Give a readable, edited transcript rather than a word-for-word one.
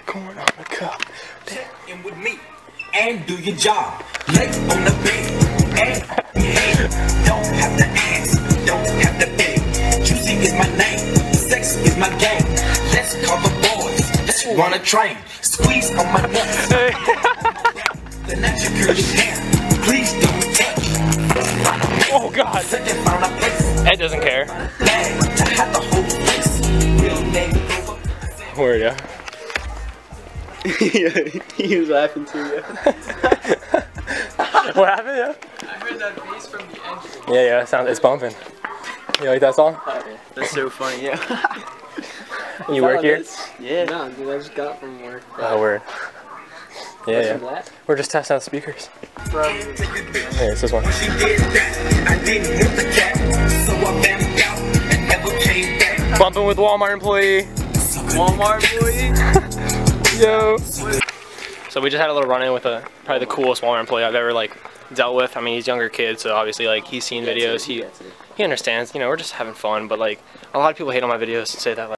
corn on the cob. Check in with me and do your job. Legs on the bed and don't have to ask, don't have to beg. Juicy is my name, sex is my game. Let's call the boys, let's run a train. Squeeze on my nuts. The natural curly hair, please don't touch. Oh God! Ed doesn't care. Where are you? He was laughing too, yeah. What happened, yeah? I heard that bass from the engine. Yeah, it's bumping. You like that song? Oh, yeah. That's so funny, yeah. You work here? Yeah. No, dude, I just got from work. Oh, word. Yeah. We're just testing out the speakers. Hey, it's this one. Bumping with Walmart employee. Walmart employee? Yo. So we just had a little run-in with probably the coolest Walmart employee I've ever like dealt with. I mean, he's a younger kid, so obviously like he's seen videos. He understands. You know, we're just having fun. But like a lot of people hate on my videos and say that like.